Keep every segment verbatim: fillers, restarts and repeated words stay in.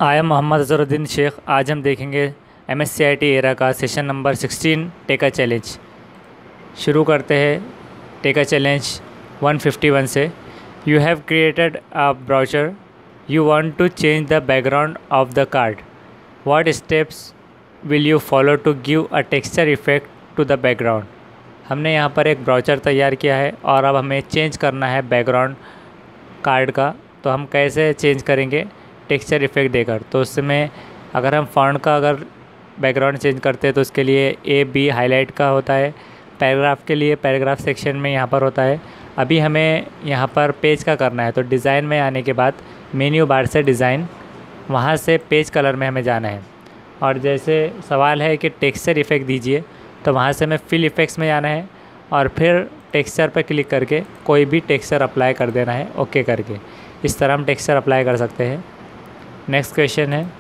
आई am Mohammad Azharuddin Shaikh. आज हम देखेंगे M S C I T era का session number sixteen take a challenge. शुरू करते हैं take a challenge one fifty one से। You have created a browser, you want to change the background of the card. What steps will you follow to give a texture effect to the background. हमने यहाँ पर एक browser तैयार किया है और अब हमें चेंज करना है बैकग्राउंड कार्ड का। तो हम कैसे चेंज करेंगे? टेक्सचर इफेक्ट देकर। तो उसमें अगर हम फॉन्ट का अगर बैकग्राउंड चेंज करते हैं तो उसके लिए ए बी हाईलाइट का होता है। पैराग्राफ के लिए पैराग्राफ सेक्शन में यहाँ पर होता है। अभी हमें यहाँ पर पेज का करना है, तो डिज़ाइन में आने के बाद मेन्यू बार से डिज़ाइन, वहाँ से पेज कलर में हमें जाना है। और जैसे सवाल है कि टेक्सचर इफेक्ट दीजिए, तो वहाँ से हमें फिल इफेक्ट्स में जाना है और फिर टेक्सचर पर क्लिक करके कोई भी टेक्सचर अप्लाई कर देना है ओके करके। इस तरह हम टेक्सचर अप्लाई कर सकते हैं। नेक्स्ट क्वेश्चन है,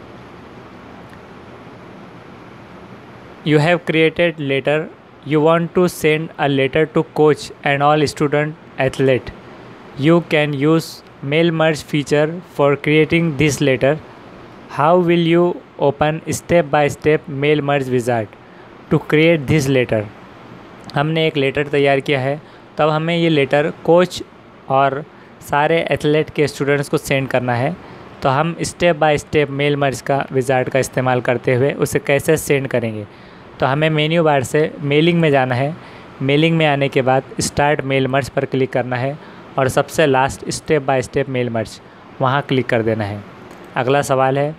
you have created letter, you want to send a letter to coach and all student athlete. You can use mail merge feature for creating this letter. How will you open step by step mail merge wizard to create this letter. हमने एक letter तैयार किया है, तब हमें ये letter coach और सारे एथलीट के स्टूडेंट्स को सेंड करना है। तो हम step by step mail merge का विजार्ड का इस्तेमाल करते हुए उसे कैसे सेंड करेंगे। तो हमें मेन्यू बार से मेलिंग में जाना है। मेलिंग में आने के बाद स्टार्ट मेल मर्ज पर क्लिक करना है और सबसे last step by step mail merge वहाँ क्लिक कर देना है। अगला सवाल है,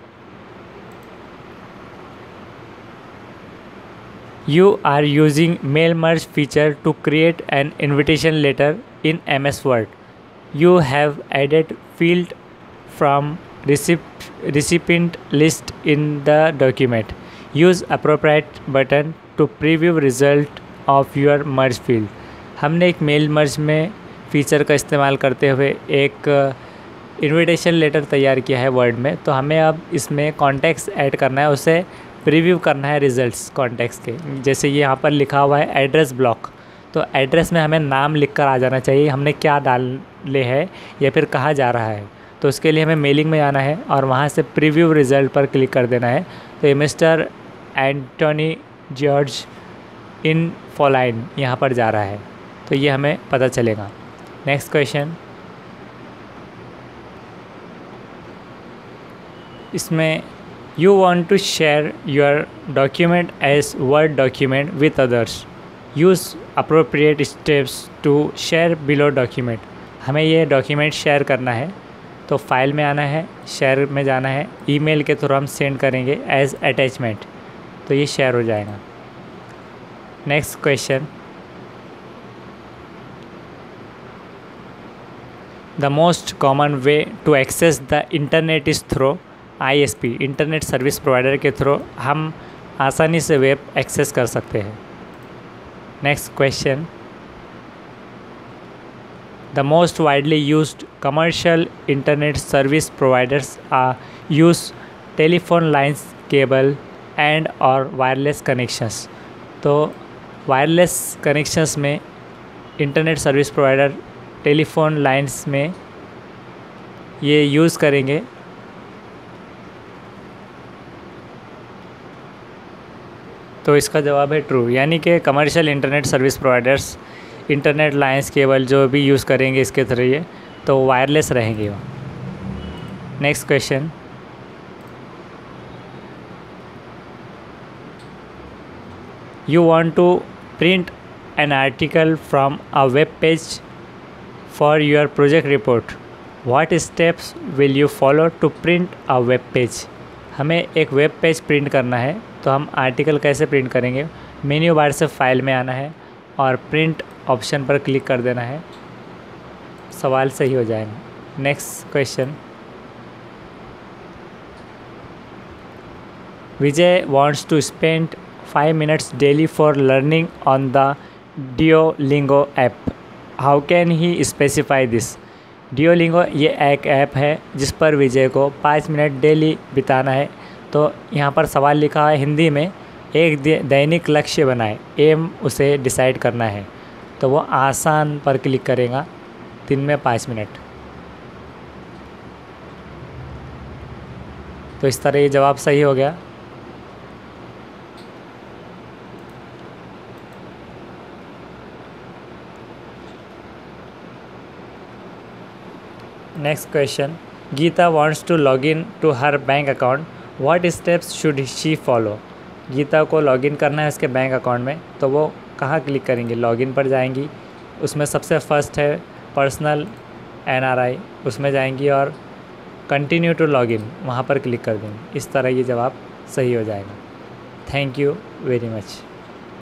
you are using mail merge feature to create an invitation letter in M S Word. You have added field from recipient list in the document. Use appropriate button to preview result of your merge field. हमने एक mail merge में feature का इस्तेमाल करते हुए एक invitation letter तैयार किया है वर्ड में। तो हमें अब इसमें कॉन्टेक्स्ट ऐड करना है, उसे प्रीव्यू करना है रिजल्ट्स कॉन्टेक्स्ट के। जैसे ये यहाँ पर लिखा हुआ है एड्रेस ब्लॉक, तो एड्रेस में हमें नाम लिखकर आ जाना चाहिए, हमने क्या डाले है या फिर कहाँ जा रहा है। तो उसके लिए हमें मेलिंग में आना है और वहाँ से प्रीव्यू रिज़ल्ट पर क्लिक कर देना है। तो ये मिस्टर एंटोनी जॉर्ज इन फोलाइन यहाँ पर जा रहा है, तो ये हमें पता चलेगा। नेक्स्ट क्वेश्चन, इसमें you want to share your document as word document with others. Use appropriate steps to share below document. हमें ये डॉक्यूमेंट शेयर करना है, तो फाइल में आना है, शेयर में जाना है, ईमेल के थ्रू हम सेंड करेंगे एज अटैचमेंट, तो ये शेयर हो जाएगा। Next question, the most common way to access the internet is through I S P. Internet service provider के थ्रू हम आसानी से वेब एक्सेस कर सकते हैं। Next question, the most widely used commercial internet service providers are use telephone lines, cable and or wireless connections। तो wireless connections में internet service provider telephone lines में ये यूज़ करेंगे। तो इसका जवाब है ट्रू, यानी कि commercial internet service providers internet lines cable जो भी यूज़ करेंगे इसके थ्रू ये तो वायरलेस रहेंगे वो। Next question, you want to print an article from a web page for your project report. What steps will you follow to print a web page. हमें एक वेब पेज प्रिंट करना है, तो हम आर्टिकल कैसे print करेंगे? Menu bar से file में आना है और प्रिंट ऑप्शन पर क्लिक कर देना है, सवाल सही हो जाएगा। Next question, Vijay wants to spend five minutes daily for learning on the Duolingo app. How can he specify this. Duolingo ये एक ऐप है जिस पर विजय को पाँच मिनट डेली बिताना है। तो यहाँ पर सवाल लिखा है हिंदी में, एक दैनिक लक्ष्य बनाए, एम उसे डिसाइड करना है। तो वो आसान पर क्लिक करेगा, दिन में पाँच मिनट। तो इस तरह ये जवाब सही हो गया। Next question, Gita wants to log in to her bank account, what steps should she follow. Gita को लॉगिन करना है उसके बैंक अकाउंट में, तो वो कहाँ क्लिक करेंगी, लॉगिन पर जाएंगी, उसमें सबसे फर्स्ट है पर्सनल एन आर आई, उसमें जाएंगी और कंटिन्यू टू लॉगिन वहाँ पर क्लिक कर देंगे। इस तरह ये जवाब सही हो जाएगा। Thank you very much.